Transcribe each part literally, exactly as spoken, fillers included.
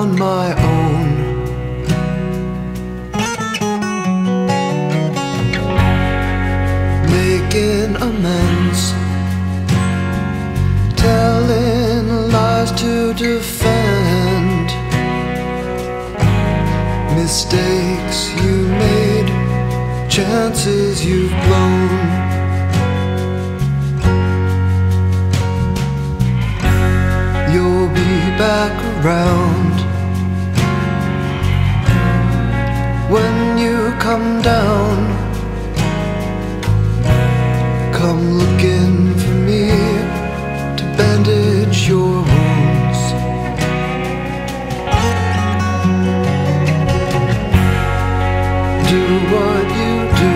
on my own. Making amends, telling lies to defend mistakes you made, chances you've blown. You'll be back around when you come down. Come looking for me to bandage your wounds. Do what you do.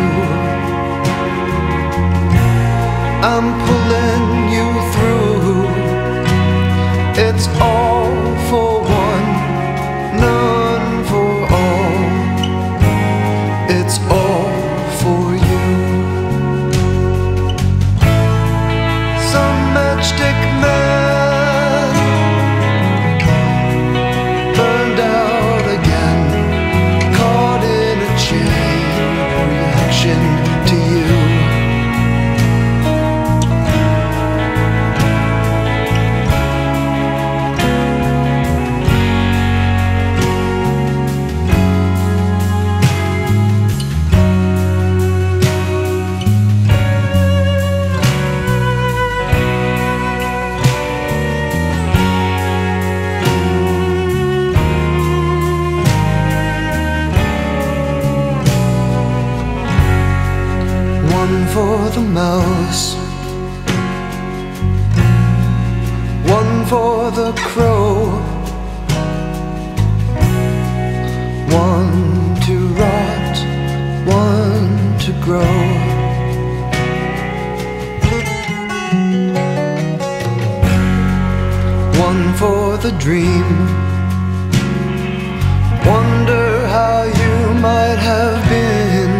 I'm pulling you through. It's all for one, none for all. It's all for you. Some matchstick man burned out again, caught in a chain reaction to you. One for the mouse, one for the crow, one to rot, one to grow. One for the dream, wonder how you might have been.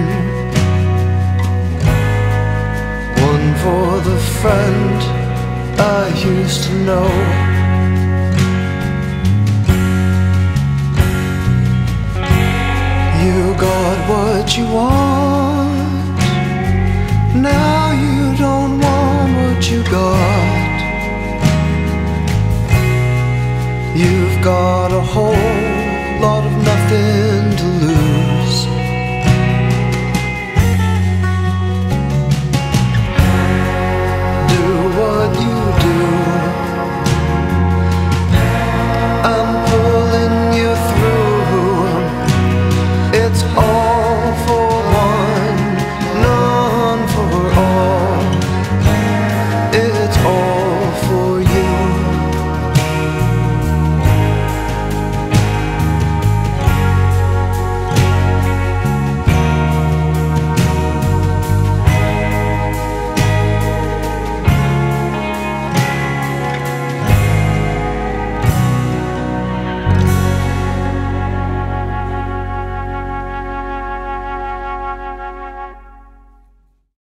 One for the friend I used to know. You got what you want, now you don't want what you got. You've got a whole